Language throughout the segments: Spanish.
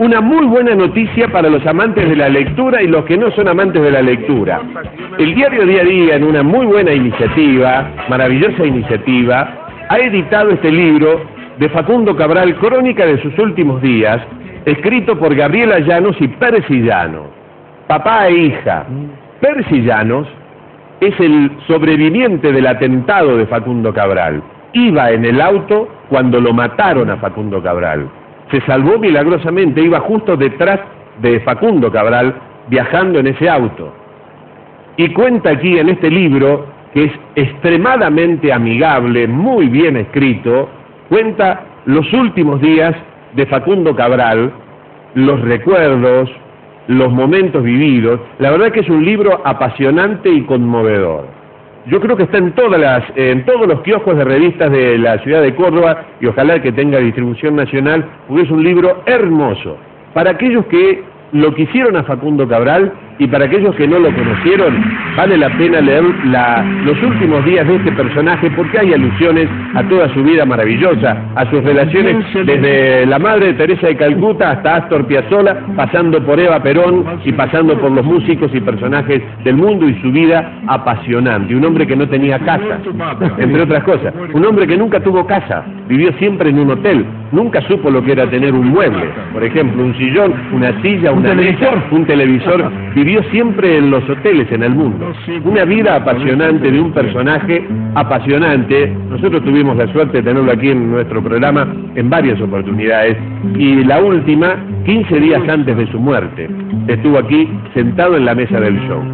una muy buena noticia para los amantes de la lectura y los que no son amantes de la lectura. El diario Día a Día, en una muy buena iniciativa, maravillosa iniciativa, ha editado este libro de Facundo Cabral, Crónica de sus últimos días, escrito por Gabriela Llanos y Percy Llanos, papá e hija. Percy Llanos es el sobreviviente del atentado de Facundo Cabral. Iba en el auto cuando lo mataron a Facundo Cabral. Se salvó milagrosamente, iba justo detrás de Facundo Cabral, viajando en ese auto. Y cuenta aquí en este libro, que es extremadamente amigable, muy bien escrito, cuenta los últimos días de Facundo Cabral, los recuerdos, los momentos vividos. La verdad que es un libro apasionante y conmovedor. Yo creo que está en todos los kioscos de revistas de la ciudad de Córdoba, y ojalá que tenga distribución nacional, porque es un libro hermoso para aquellos que lo quisieron a Facundo Cabral, y para aquellos que no lo conocieron, vale la pena leer los últimos días de este personaje, porque hay alusiones a toda su vida maravillosa, a sus relaciones desde la madre de Teresa de Calcuta hasta Astor Piazzolla, pasando por Eva Perón y pasando por los músicos y personajes del mundo, y su vida apasionante. Un hombre que no tenía casa, entre otras cosas. Un hombre que nunca tuvo casa, vivió siempre en un hotel, nunca supo lo que era tener un mueble, por ejemplo, un sillón, una silla, una mesa, un televisor. Vivió siempre en los hoteles en el mundo. Una vida apasionante de un personaje apasionante. Nosotros tuvimos la suerte de tenerlo aquí en nuestro programa en varias oportunidades, y la última, 15 días antes de su muerte, estuvo aquí sentado en la mesa del show.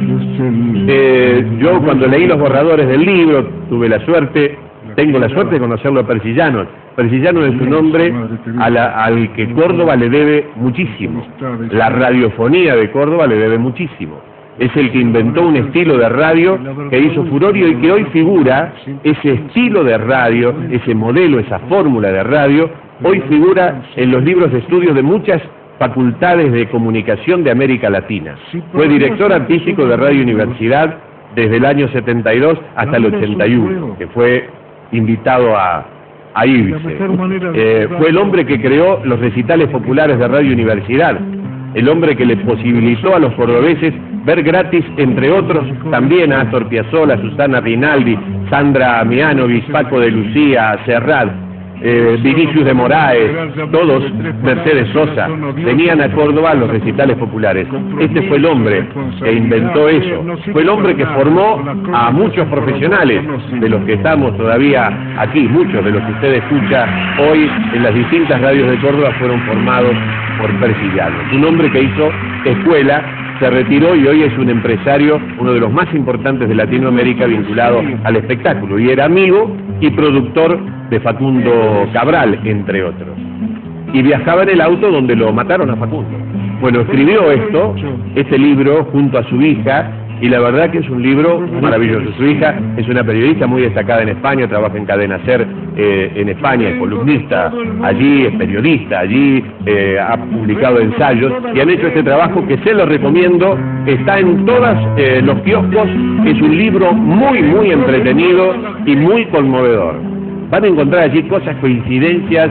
Yo cuando leí los borradores del libro, tengo la suerte de conocerlo a Percy Llanos. Percy Llanos es un hombre al que Córdoba le debe muchísimo. La radiofonía de Córdoba le debe muchísimo. Es el que inventó un estilo de radio que hizo furor, y que hoy figura ese estilo de radio, ese modelo, esa fórmula de radio, hoy figura en los libros de estudios de muchas facultades de comunicación de América Latina. Fue director artístico de Radio Universidad desde el año 72 hasta el 81, que fue invitado a irse. Fue el hombre que creó los recitales populares de Radio Universidad, el hombre que le posibilitó a los cordobeses ver gratis, entre otros, también a Astor Piazzolla, Susana Rinaldi, Sandra Mianovich, Paco de Lucía, Serrat, Vinicius de Moraes, todos, Mercedes Sosa, venían a Córdoba a los recitales populares. Este fue el hombre que inventó eso. Fue el hombre que formó a muchos profesionales, de los que estamos todavía aquí. Muchos de los que usted escucha hoy en las distintas radios de Córdoba fueron formados por Percy Llanos. Un hombre que hizo escuela, se retiró y hoy es un empresario, uno de los más importantes de Latinoamérica, vinculado al espectáculo, y era amigo y productor de Facundo Cabral, entre otros. Y viajaba en el auto donde lo mataron a Facundo. Bueno, escribió este libro junto a su hija, y la verdad que es un libro maravilloso. Su hija es una periodista muy destacada en España, trabaja en Cadena SER en España, es columnista allí, es periodista allí, ha publicado ensayos, y han hecho este trabajo que se lo recomiendo. Está en todos los kioscos. Es un libro muy, muy entretenido y muy conmovedor. Van a encontrar allí cosas, coincidencias,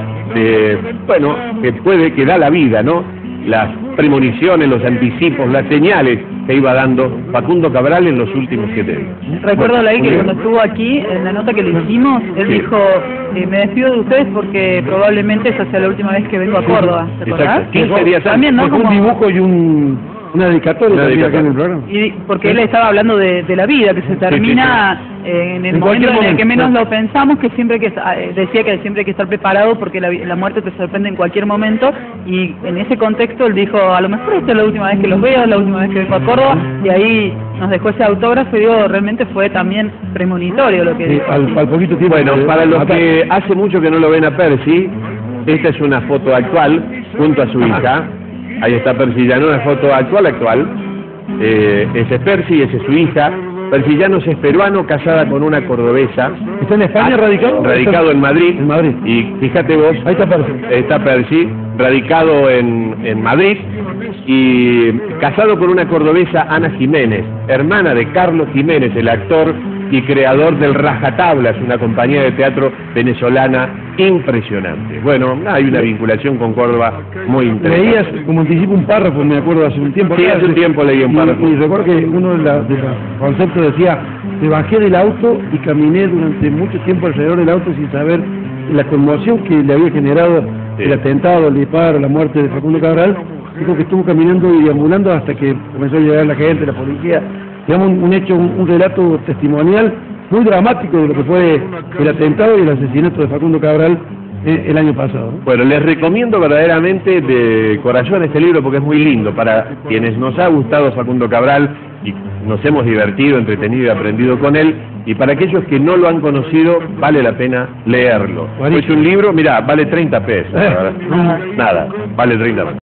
que da la vida, ¿no? Las premoniciones, los anticipos, las señales que iba dando Facundo Cabral en los últimos 7 días. Recuerdo a que cuando estuvo aquí, en la nota que le hicimos, él dijo, me despido de ustedes porque probablemente esa sea la última vez que vengo a Córdoba. ¿Te acordás? 15 días también, ¿no? Un dibujo y una dedicatoria acá en el programa. Y porque él estaba hablando de la vida, que se termina en el momento en el que menos lo pensamos, que siempre decía que siempre hay que estar preparado porque la muerte te sorprende en cualquier momento, y en ese contexto él dijo, a lo mejor esta es la última vez que los veo, la última vez que vengo a Córdoba, y ahí nos dejó ese autógrafo, y digo, realmente fue también premonitorio lo que dijo. Al poquito tiempo. Bueno, para los que hace mucho que no lo ven a Percy, esta es una foto actual junto a su hija. Ahí está Percy Llanos, una foto actual. Ese es Percy, ese es su hija. Percy Llanos es peruano, casada con una cordobesa. ¿Está en España radicado? Radicado en Madrid. En Madrid. Y fíjate vos, ahí está Percy. Está Percy, radicado en Madrid, y casado con una cordobesa, Ana Jiménez, hermana de Carlos Jiménez, el actor y creador del Rajatablas, una compañía de teatro venezolana impresionante. Bueno, hay una vinculación con Córdoba muy interesante. Leías como anticipo un párrafo, me acuerdo, hace un tiempo. Sí, hace un tiempo leí un párrafo. Y recuerdo que uno de los conceptos decía, me bajé del auto y caminé durante mucho tiempo alrededor del auto sin saber la conmoción que le había generado el atentado, el disparo, la muerte de Facundo Cabral. Dijo que estuvo caminando y deambulando hasta que comenzó a llegar la gente, la policía. Digamos, un hecho, un relato testimonial muy dramático de lo que fue el atentado y el asesinato de Facundo Cabral el año pasado, ¿no? Bueno, les recomiendo verdaderamente de corazón este libro porque es muy lindo para quienes nos ha gustado Facundo Cabral y nos hemos divertido, entretenido y aprendido con él, y para aquellos que no lo han conocido vale la pena leerlo. Es un libro, mirá, vale 30 pesos, la verdad. Nada, vale 30 pesos.